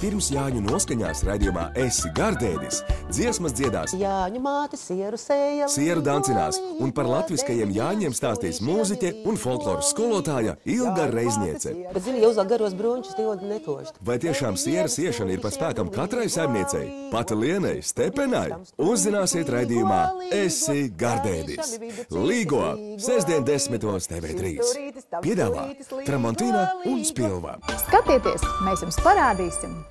Pirms Jāņu noskaņās raidījumā Esi Gardēdis dziesmas dziedās Jāņu māte sieru sēja, sieru dancinās un par latviskajiem Jāņiem stāstīs mūziķe un folkloras skolotāja Ilga Reizniece. Bet, zini, ja uzvēl garos bruņķus, tie netošt. Vai tiešām sieras iešana ir pa spēkam katrai saimniecei? Pati Lienai, Stepenai? Uzzināsiet raidījumā Esi Gardēdis. Līgo, sestdien 10. TV3. Piedāvā Tramontīna un Spilva. Skatieties, mēs jums parādīsim!